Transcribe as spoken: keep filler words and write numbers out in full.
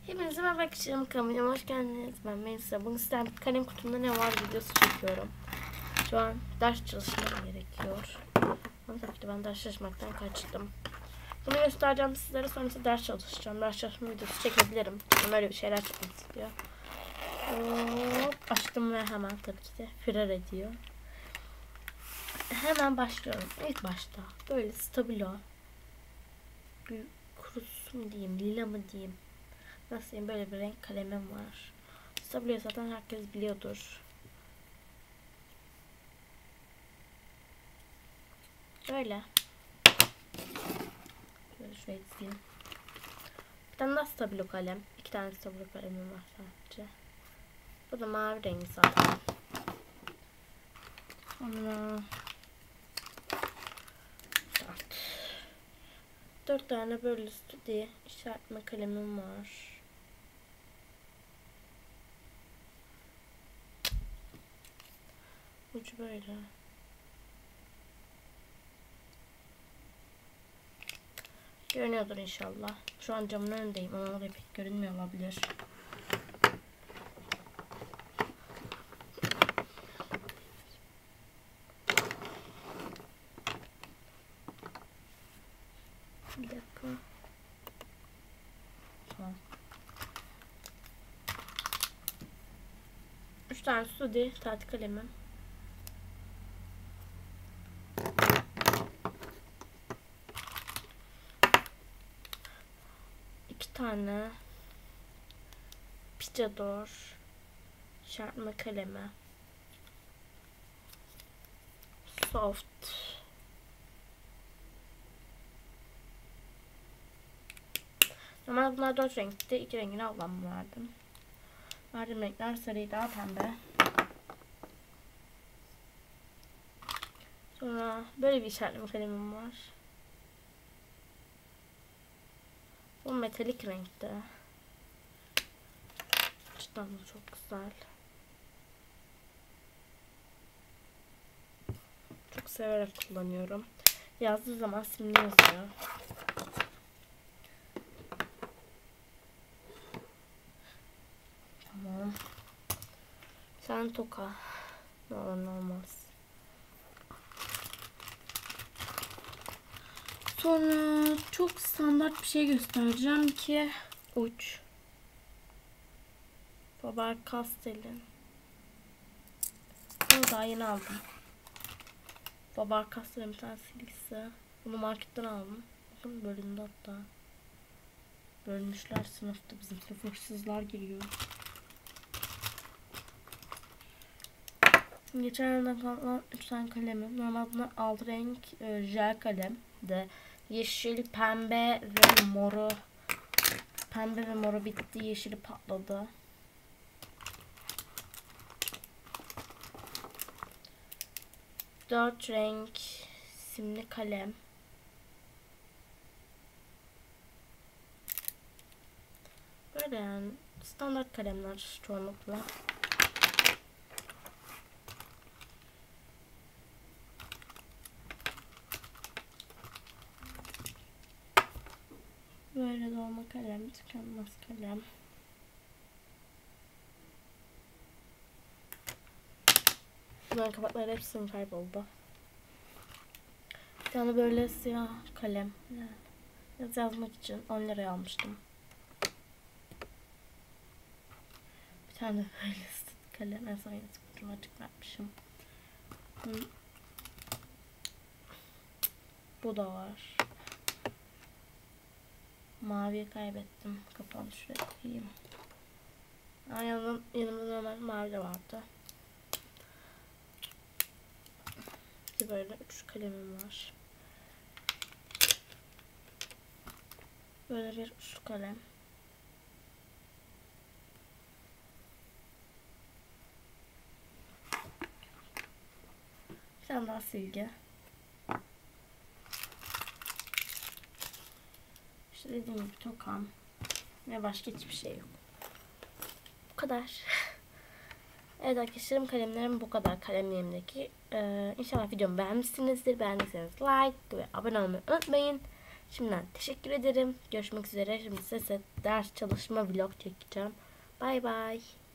Hepinize merhaba arkadaşlarım, kanalıma hoş geldiniz. Ben Melisa. Bugün sizden kalem kutumda ne var videosu çekiyorum. Şu an ders çalışmam gerekiyor. Ama tabii ki ben ders çalışmaktan kaçtım. Bunu göstereceğim sizlere, sonra ise ders çalışacağım. Ders çalışma videosu çekebilirim. Ama öyle bir şeyler çıkmak istiyor. Hop, açtım ve hemen tabii ki de firar ediyor. Hemen başlıyorum. İlk başta böyle stabilo. Bir kurusu mu diyeyim, lila mı diyeyim. Nasıl diyeyim, böyle bir renk kalemim var. Stabilo zaten herkes biliyordur. Böyle. Şöyle şuraya dizeyim. Bir tane daha stabilo kalem. İki tane stabilo kalemim var sadece. Bu da mavi rengi zaten. Sonra dört. Dört tane böyle stüdyo işaretme kalemim var. Ucu böyle. Görünüyordur inşallah. Şu an camın önündeyim ama oraya pek görünmüyor olabilir. Bir dakika. Tamam. Üç tane stüdyo tatil kalemim. İki tane Picador işaretme kalemi. Soft. Normalde bunlar dört renkti. İki rengini ablam verdim. Verdiğim renkler sarıydı, daha pembe. Sonra böyle bir işaretleme kalemim var. Bu metalik renkte. Cidden bu çok güzel. Çok severek kullanıyorum. Yazdığı zaman simli yazıyor. Tamam. Sen toka. Ne olur ne olmaz. Sonra çok standart bir şey göstereceğim ki uç. Faber-Castell'in. Bunu daha yeni aldım. Faber-Castell'in bir tane silgisi. Bunu marketten aldım. Bakın bölümde hatta. Bölmüşler sınıfta. Bizim sınıf hırsızlar giriyor. Geçen yıldan kalan üç tane kalemim. Normalde bunlar alt renk e, jel kalem de. Yeşil, pembe ve moru. Pembe ve moru bitti. Yeşili patladı. Dört renk simli kalem. Böyle yani standart kalemler çoğunlukla. Böyle dolma kalem, tükenmez kalem. Bunların kapakları hepsinin kayboldu. Bir tane böyle siyah kalem. Yani yaz yazmak için on liraya almıştım. Bir tane böyle stat kalem. En son yine açık vermişim. Bu da var. Maviyi kaybettim. Kapağını şuraya koyayım. Yanımda, yanımda normal mavi de vardı. Bir böyle üç kalemim var. Böyle bir uçlu kalem. Bir tane daha silgi. İşte dediğim gibi tokam. Ve başka hiçbir şey yok. Bu kadar. Evet arkadaşlarım, kalemlerim bu kadar, kalemlerimdeki. Ee, İnşallah videomu beğenmişsinizdir. Beğendiyseniz like ve abone olmayı unutmayın. Şimdiden teşekkür ederim. Görüşmek üzere. Şimdi size ders çalışma vlog çekeceğim. Bay bay.